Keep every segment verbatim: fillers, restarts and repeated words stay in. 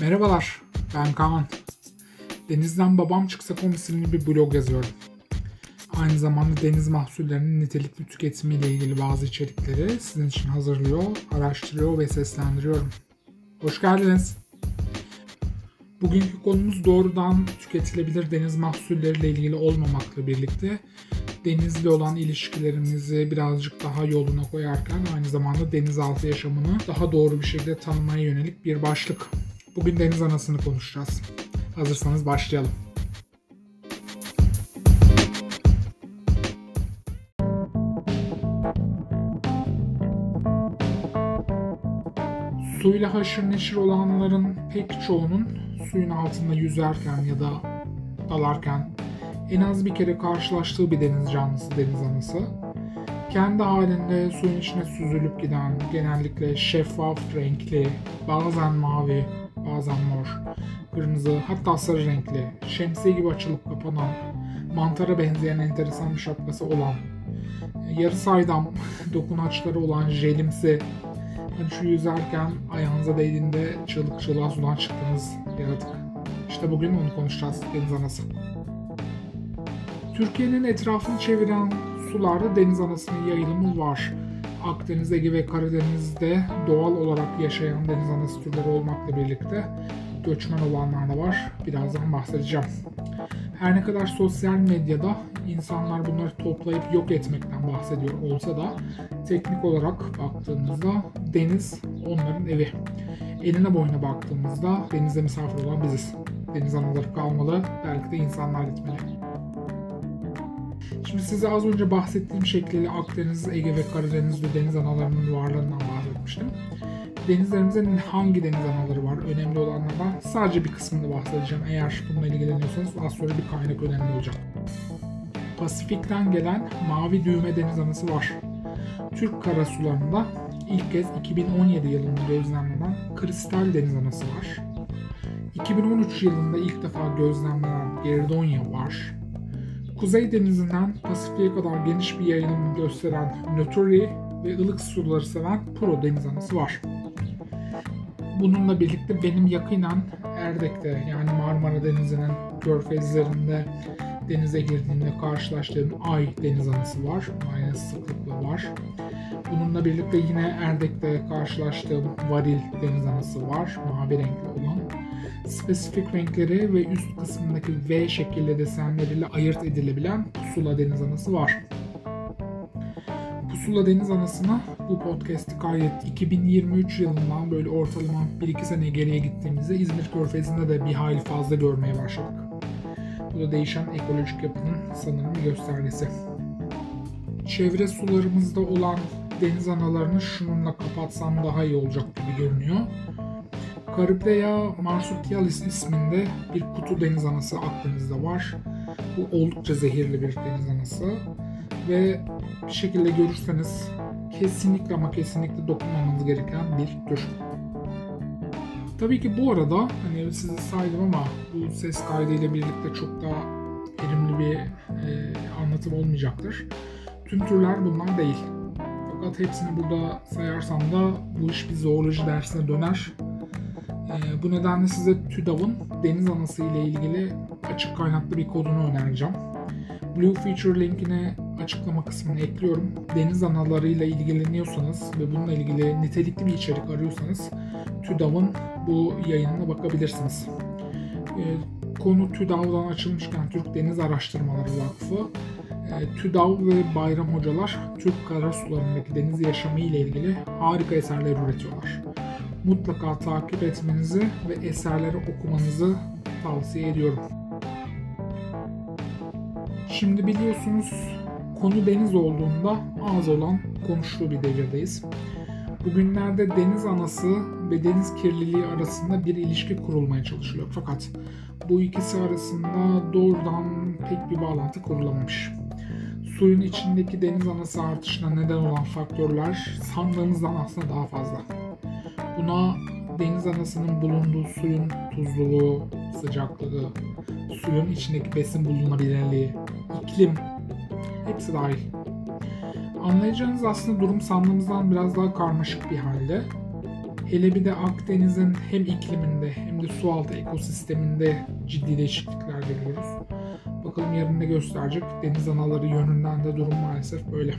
Merhabalar, ben Kaan. Denizden Babam Çıksa.com isimli bir blog yazıyorum. Aynı zamanda deniz mahsullerinin nitelikli tüketimiyle ilgili bazı içerikleri sizin için hazırlıyor, araştırıyor ve seslendiriyorum. Hoş geldiniz. Bugünkü konumuz doğrudan tüketilebilir deniz mahsulleriyle ilgili olmamakla birlikte denizle olan ilişkilerimizi birazcık daha yoluna koyarken aynı zamanda denizaltı yaşamını daha doğru bir şekilde tanımaya yönelik bir başlık. Bugün deniz anasını konuşacağız. Hazırsanız başlayalım. Suyla haşır neşir olanların pek çoğunun suyun altında yüzerken ya da dalarken en az bir kere karşılaştığı bir deniz canlısı deniz anası. Kendi halinde suyun içine süzülüp giden, genellikle şeffaf renkli, bazen mavi, bazen mor, kırmızı, hatta sarı renkli, şemsiye gibi açılıp kapanan, mantara benzeyen enteresan bir şapkası olan, yarı saydam dokunaçları olan jelimsi, hani şu yüzerken ayağınıza değdiğinde çığlık çığlığa sudan çıktığınız yaratık. İşte bugün onu konuşacağız, deniz anası. Türkiye'nin etrafını çeviren sularda deniz anasının yayılımı var. Akdeniz, Ege ve Karadeniz'de doğal olarak yaşayan deniz anası türleri olmakla birlikte göçmen olanlar da var. Birazdan bahsedeceğim. Her ne kadar sosyal medyada insanlar bunları toplayıp yok etmekten bahsediyor olsa da teknik olarak baktığımızda deniz onların evi. Eline boyuna baktığımızda denizde misafir olan biziz. Deniz anaları kalmalı, belki de insanlar gitmeli. Şimdi size az önce bahsettiğim şekliyle Akdeniz, Ege ve Karadeniz'de deniz analarının varlığından bahsetmiştim. Denizlerimizde hangi deniz anaları var? Önemli olanlardan sadece bir kısmını bahsedeceğim. Eğer bununla ilgileniyorsanız az sonra bir kaynak önemli olacak. Pasifik'ten gelen mavi düğme deniz anası var. Türk karasularında ilk kez iki bin on yedi yılında gözlemlenen kristal deniz anası var. iki bin on üç yılında ilk defa gözlemlenen Geridonia var. Kuzey Denizi'nden Pasifik'e kadar geniş bir yayılım gösteren Nöturi ve ılık suları seven Puro deniz anası var. Bununla birlikte benim yakinen Erdek'te yani Marmara Denizi'nin körfezlerinde denize girdiğimde karşılaştığım Ay deniz anası var. Aynı sıklıkla var. Bununla birlikte yine Erdek'te karşılaştığım Varil deniz anası var. Mavi renkli olan. Spesifik renkleri ve üst kısmındaki V şekilli desenleriyle ayırt edilebilen Pusula deniz anası var. Pusula deniz anasına bu podcast'i kaydettik. iki bin yirmi üç yılından böyle ortalama bir iki sene geriye gittiğimizde İzmir Körfezi'nde de bir hayli fazla görmeye başladık. Bu da değişen ekolojik yapının sanırım bir göstergesi. Çevre sularımızda olan deniz analarını şununla kapatsam daha iyi olacak gibi görünüyor. Caripleia marsuptialis isminde bir kutu deniz anası Akdeniz'de var. Bu oldukça zehirli bir deniz anası ve bir şekilde görürseniz kesinlikle ama kesinlikle dokunmamanız gereken bir tür. Tabii ki bu arada hani size saydım ama bu ses kaydıyla birlikte çok daha verimli bir e, anlatım olmayacaktır. Tüm türler bunlar değil. Fakat hepsini burada sayarsam da bu iş bir zooloji dersine döner. Bu nedenle size TÜDAV'ın deniz anası ile ilgili açık kaynaklı bir kodunu önereceğim. Blue Feature linkine açıklama kısmına ekliyorum. Deniz analarıyla ilgileniyorsanız ve bununla ilgili nitelikli bir içerik arıyorsanız TÜDAV'ın bu yayınına bakabilirsiniz. Konu TÜDAV'dan açılmışken Türk Deniz Araştırmaları Vakfı, TÜDAV ve Bayram Hocalar Türk karasularındaki deniz yaşamı ile ilgili harika eserler üretiyorlar. Mutlaka takip etmenizi ve eserleri okumanızı tavsiye ediyorum. Şimdi biliyorsunuz konu deniz olduğunda ağız olan konuştuğu bir devirdeyiz. Bugünlerde deniz anası ve deniz kirliliği arasında bir ilişki kurulmaya çalışılıyor. Fakat bu ikisi arasında doğrudan pek bir bağlantı kurulamamış. Suyun içindeki deniz anası artışına neden olan faktörler sandığımızdan aslında daha fazla. Buna deniz anasının bulunduğu suyun tuzluluğu, sıcaklığı, suyun içindeki besin bulunabilirliği, iklim hepsi dahil. Anlayacağınız aslında durum sandığımızdan biraz daha karmaşık bir halde. Hele bir de Akdeniz'in hem ikliminde hem de sualtı ekosisteminde ciddi değişiklikler görüyoruz. Bakalım yarın ne gösterecek. Deniz anaları yönünden de durum maalesef böyle.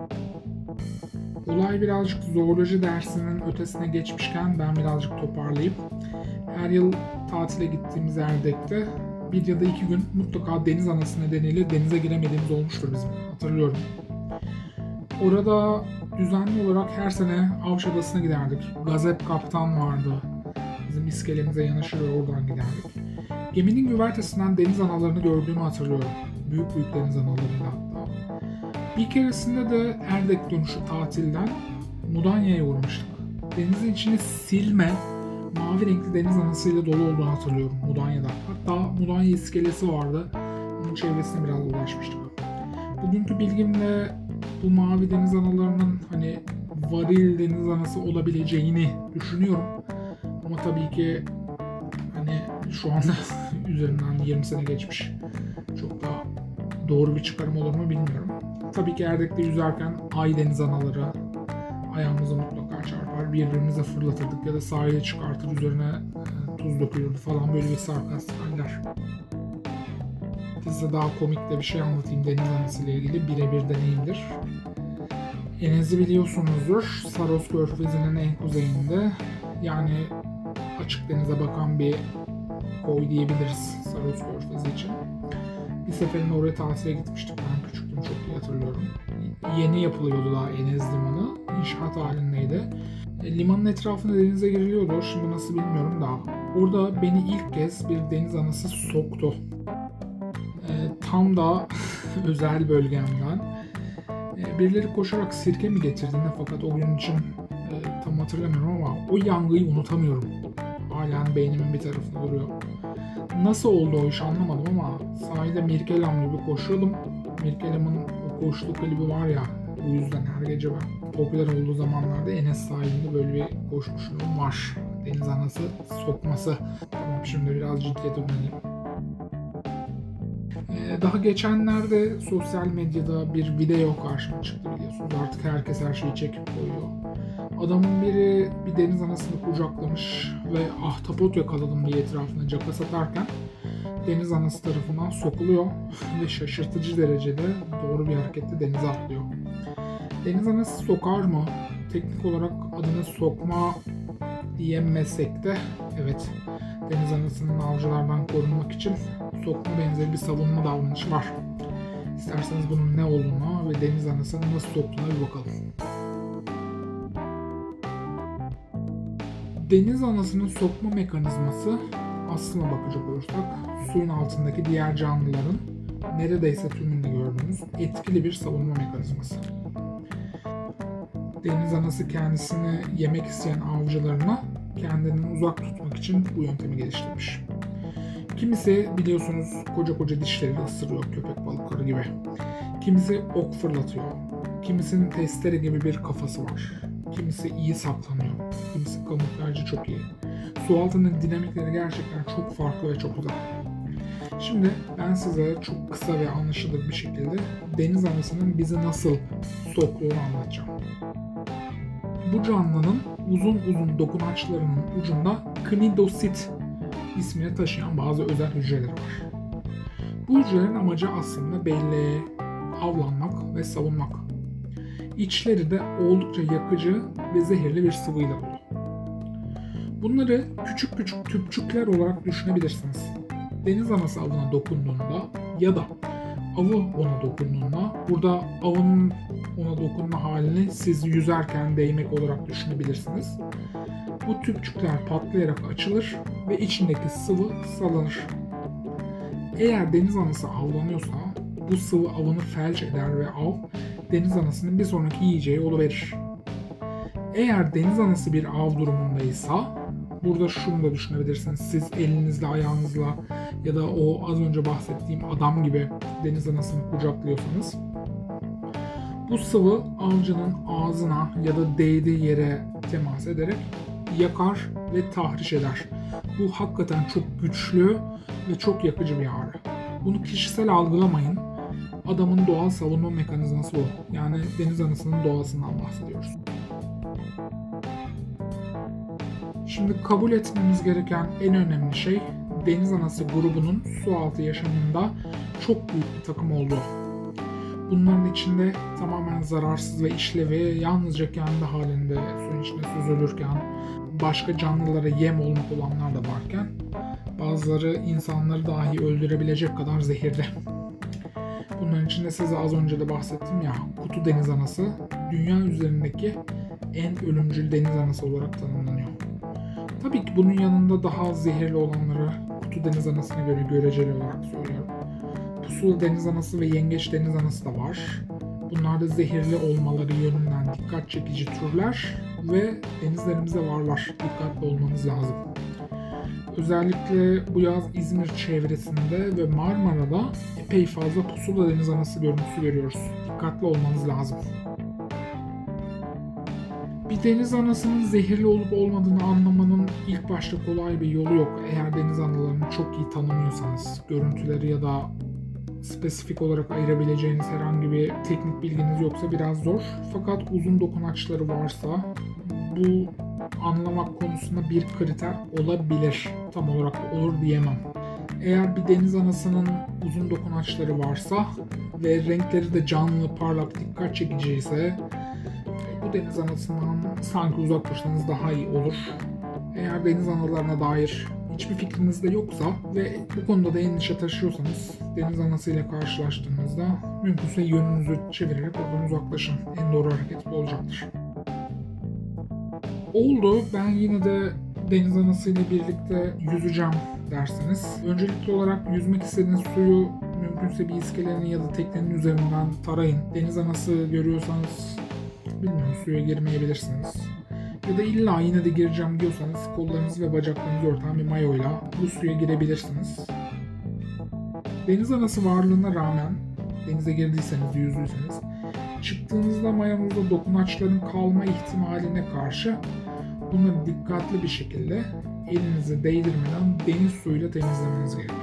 Olay birazcık zooloji dersinin ötesine geçmişken ben birazcık toparlayıp her yıl tatile gittiğimiz Erdek'te bir ya da iki gün mutlaka deniz anası nedeniyle denize giremediğimiz olmuştur bizim. Hatırlıyorum. Orada düzenli olarak her sene Avşa Adası'na giderdik. Gazep Kaptan vardı. Bizim iskelemize yanaşır ve oradan giderdik. Geminin güvertesinden deniz analarını gördüğümü hatırlıyorum. Büyük büyük deniz analarıydı hatta. Bir keresinde de Erdek dönüşü tatilden Mudanya'ya uğramıştık. Denizin içini silme, mavi renkli deniz anasıyla dolu olduğunu hatırlıyorum Mudanya'da. Hatta Mudanya iskelesi vardı. Onun çevresine biraz ulaşmıştık. Bugünkü bilgimle bu mavi deniz analarının hani varil deniz anası olabileceğini düşünüyorum. Ama tabii ki hani şu anda üzerinden yirmi sene geçmiş. Çok da doğru bir çıkarım olur mu bilmiyorum. Tabii ki Erdek'te yüzerken ay deniz anaları ayağımıza mutlaka çarpar. Birbirimize fırlatırdık ya da sahile çıkartır üzerine tuz dökülürdü falan, böyle bir sarkastik haller. Size daha komik de bir şey anlatayım deniz anası ile ilgili, birebir deneyimdir. Enez'i biliyorsunuzdur. Saros Körfezi'nin en kuzeyinde, yani açık denize bakan bir koy diyebiliriz Saros Körfezi için. Bir seferinde oraya tatile gitmiştik. Ben küçüktüm, çok iyi hatırlıyorum. Yeni yapılıyordu daha Enez Limanı. İnşaat halindeydi. E, limanın etrafında denize giriliyordu. Şimdi nasıl bilmiyorum da. Orada beni ilk kez bir deniz anası soktu. E, tam da özel bölgemden. E, birileri koşarak sirke mi getirdiğinde, fakat o gün için e, tam hatırlamıyorum ama o yangıyı unutamıyorum. Halen beynimin bir tarafında duruyor. Nasıl oldu o iş anlamadım ama sahilde Mirkelam gibi koşuyordum. Mirkelam'ın o koştuğu klibi var ya, bu yüzden her gece ben popüler olduğu zamanlarda Enes sahilinde böyle bir koşmuşluğum var. Deniz anası sokması. Tamam, şimdi biraz ciddiyete dönelim. Ee, daha geçenlerde sosyal medyada bir video karşıma çıktı biliyorsunuz. Artık herkes her şeyi çekip koyuyor. Adamın biri bir deniz anasını kucaklamış ve ahtapot yakaladım diye etrafına caka satarken deniz anası tarafından sokuluyor ve şaşırtıcı derecede doğru bir hareketle denize atlıyor. Deniz anası sokar mı? Teknik olarak adını sokma diyemesek de evet, deniz anasının avcılardan korunmak için sokma benzeri bir savunma davranışı var. İsterseniz bunun ne olduğuna ve deniz anasının nasıl soktuğuna bir bakalım. Deniz anasının sokma mekanizması, aslına bakacak olursak, suyun altındaki diğer canlıların neredeyse tümünde gördüğümüz etkili bir savunma mekanizması. Deniz anası kendisini yemek isteyen avcılarına kendinden uzak tutmak için bu yöntemi geliştirmiş. Kimisi biliyorsunuz koca koca dişleriyle ısırıyor, köpek balıkları gibi. Kimisi ok fırlatıyor. Kimisinin testere gibi bir kafası var. Kimisi iyi saklanıyor. Kimisi kamuflajı çok iyi. Su altının dinamikleri gerçekten çok farklı ve çok güzel. Şimdi ben size çok kısa ve anlaşılır bir şekilde deniz anasının bizi nasıl soktuğunu anlatacağım. Bu canlının uzun uzun dokunaçlarının ucunda knidosit ismini taşıyan bazı özel hücreleri var. Bu hücrelerin amacı aslında belleğe, avlanmak ve savunmak. İçleri de oldukça yakıcı ve zehirli bir sıvıyla dolu. Bunları küçük küçük tüpçükler olarak düşünebilirsiniz. Deniz anası avına dokunduğunda ya da avı ona dokunduğunda, burada avının ona dokunma halini siz yüzerken değmek olarak düşünebilirsiniz. Bu tüpçükler patlayarak açılır ve içindeki sıvı salınır. Eğer deniz anası avlanıyorsa bu sıvı avını felç eder ve av deniz anasının bir sonraki yiyeceği oluverir. Eğer deniz anası bir av durumundaysa, burada şunu da düşünebilirsiniz. Siz elinizle, ayağınızla ya da o az önce bahsettiğim adam gibi deniz anasını kucaklıyorsanız, bu sıvı avcının ağzına ya da değdiği yere temas ederek yakar ve tahriş eder. Bu hakikaten çok güçlü ve çok yakıcı bir ağrı. Bunu kişisel algılamayın. Adamın doğal savunma mekanizması o. Yani deniz anasının doğasından bahsediyoruz. Şimdi kabul etmemiz gereken en önemli şey deniz anası grubunun sualtı yaşamında çok büyük bir takım olduğu. Bunların içinde tamamen zararsız ve işlevi yalnızca kendi halinde suyun içinde süzülürken başka canlılara yem olmak olanlar da varken bazıları insanları dahi öldürebilecek kadar zehirli. Bunların içinde size az önce de bahsettim ya, kutu deniz anası dünya üzerindeki en ölümcül deniz anası olarak tanımlanıyor. Tabii ki bunun yanında daha zehirli olanları kutu deniz anasına göre göreceli olarak söylüyorum. Pusula deniz anası ve yengeç deniz anası da var. Bunlar da zehirli olmaları yönünden dikkat çekici türler ve denizlerimizde varlar. Dikkatli olmanız lazım. Özellikle bu yaz İzmir çevresinde ve Marmara'da epey fazla pusula deniz anası görüntüsü görüyoruz. Dikkatli olmanız lazım. Bir deniz anasının zehirli olup olmadığını anlamanın ilk başta kolay bir yolu yok. Eğer deniz analarını çok iyi tanımıyorsanız, görüntüleri ya da spesifik olarak ayırabileceğiniz herhangi bir teknik bilginiz yoksa biraz zor. Fakat uzun dokunaçları varsa bu anlamak konusunda bir kriter olabilir. Tam olarak da olur diyemem. Eğer bir deniz anasının uzun dokunaçları varsa ve renkleri de canlı, parlak, dikkat çekici ise bu deniz anasından sanki uzak dursanız daha iyi olur. Eğer deniz analarına dair hiçbir fikriniz de yoksa ve bu konuda da endişe taşıyorsanız deniz anası ile karşılaştığınızda mümkünse yönünüzü çevirerek oradan uzaklaşın. En doğru hareket bu olacaktır. Oldu, ben yine de deniz anası ile birlikte yüzeceğim derseniz, öncelikli olarak yüzmek istediğiniz suyu mümkünse bir iskelenin ya da teknenin üzerinden tarayın. Deniz anası görüyorsanız bilmiyorum, suya girmeyebilirsiniz. Ya da illa yine de gireceğim diyorsanız kollarınızı ve bacaklarınızı örten bir mayoyla bu suya girebilirsiniz. Deniz anası varlığına rağmen denize girdiyseniz, yüzdüyseniz çıktığınızda mayonuzda dokunaçların kalma ihtimaline karşı bunları dikkatli bir şekilde elinizi değdirmeden deniz suyuyla temizlemeniz gerekiyor.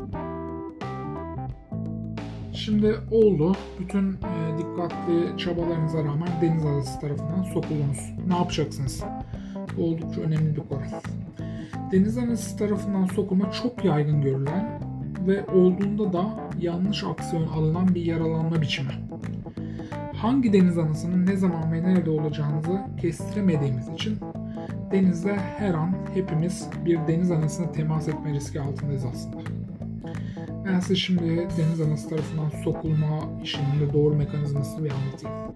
Şimdi oldu. Bütün e, dikkatli çabalarınıza rağmen deniz anası tarafından sokuldunuz. Ne yapacaksınız? Bu oldukça önemli bir konu. Deniz anası tarafından sokulma çok yaygın görülen ve olduğunda da yanlış aksiyon alınan bir yaralanma biçimi. Hangi deniz anasının ne zaman ve nerede olacağınızı kestiremediğimiz için denizde her an hepimiz bir deniz anasına temas etme riski altındayız aslında. Ben size şimdi deniz anası tarafından sokulma işinin doğru mekanizmasını bir anlatayım.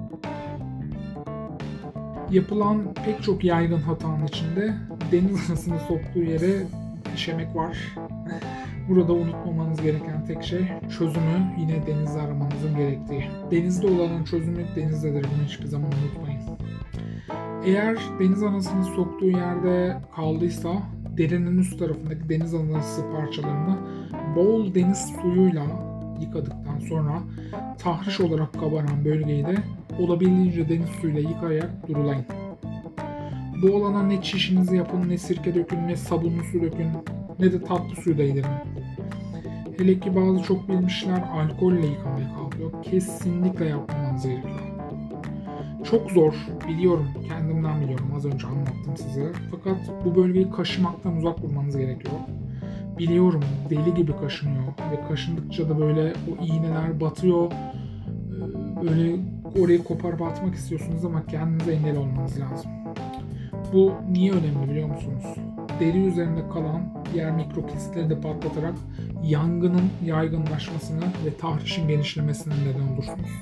Yapılan pek çok yaygın hatanın içinde deniz anasını soktuğu yere işemek var. Burada unutmamanız gereken tek şey çözümü yine denizde aramanızın gerektiği. Denizde olanın çözümü denizdedir, bunu hiçbir zaman unutmayın. Eğer deniz anasını soktuğu yerde kaldıysa derinin üst tarafındaki deniz anası parçalarını bol deniz suyuyla yıkadıktan sonra tahriş olarak kabaran bölgeyi de olabildiğince deniz suyuyla yıkayarak durulayın. Bu olana ne çişinizi yapın, ne sirke dökün, ne sabunlu su dökün, ne de tatlı suyu da yedirin. Hele ki bazı çok bilmişler alkolle yıkamaya kalkıyor. Kesinlikle yapmamanız gerekiyor. Çok zor, biliyorum, kendimden biliyorum, az önce anlattım size. Fakat bu bölgeyi kaşımaktan uzak durmanız gerekiyor. Biliyorum, deli gibi kaşınıyor ve kaşındıkça da böyle o iğneler batıyor. Böyle orayı koparıp atmak istiyorsunuz ama kendinize engel olmanız lazım. Bu niye önemli biliyor musunuz? Deri üzerinde kalan diğer mikrokesitleri de patlatarak yangının yaygınlaşmasına ve tahrişin genişlemesine neden olursunuz.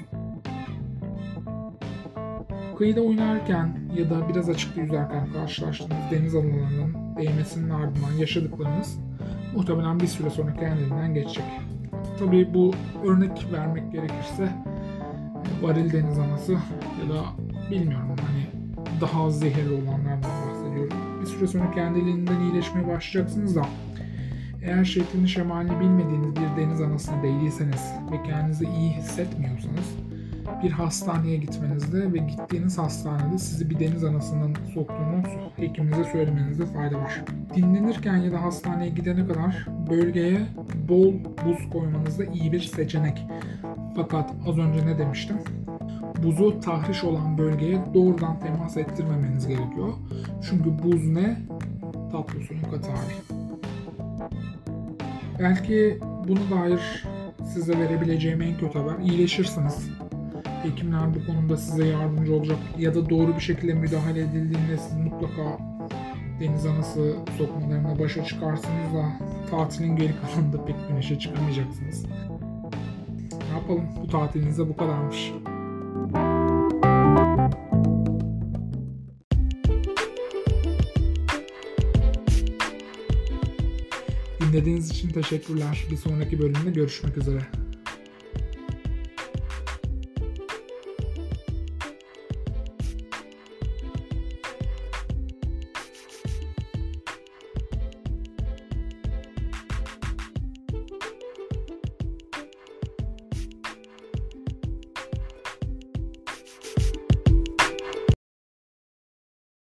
Kıyıda oynarken ya da biraz açıkta yüzerken karşılaştığınız deniz analarının değmesinin ardından yaşadıklarınız muhtemelen bir süre sonra kendiliğinden geçecek. Tabii bu örnek vermek gerekirse varil deniz anası ya da bilmiyorum hani daha az zehirli olanlardan bahsediyorum. Bir süre sonra kendiliğinden iyileşmeye başlayacaksınız da eğer şeklini şemalini bilmediğiniz bir deniz anasına değdiyseniz ve kendinizi iyi hissetmiyorsanız bir hastaneye gitmenizde ve gittiğiniz hastanede sizi bir deniz anasının soktuğunu hekiminize söylemenizde fayda var. Dinlenirken ya da hastaneye gidene kadar bölgeye bol buz koymanız da iyi bir seçenek. Fakat az önce ne demiştim? buzu tahriş olan bölgeye doğrudan temas ettirmemeniz gerekiyor. Çünkü buz ne? Tatlı suyun katı hali. Belki bunu dair size verebileceğim en kötü haber, iyileşirsiniz. Hekimler bu konuda size yardımcı olacak ya da doğru bir şekilde müdahale edildiğinde siz mutlaka deniz anası sokmalarına başa çıkarsınız da tatilin geri kalanında pek güneşe çıkamayacaksınız. Ne yapalım? Bu tatilinizde bu kadarmış. Dinlediğiniz için teşekkürler. Bir sonraki bölümde görüşmek üzere.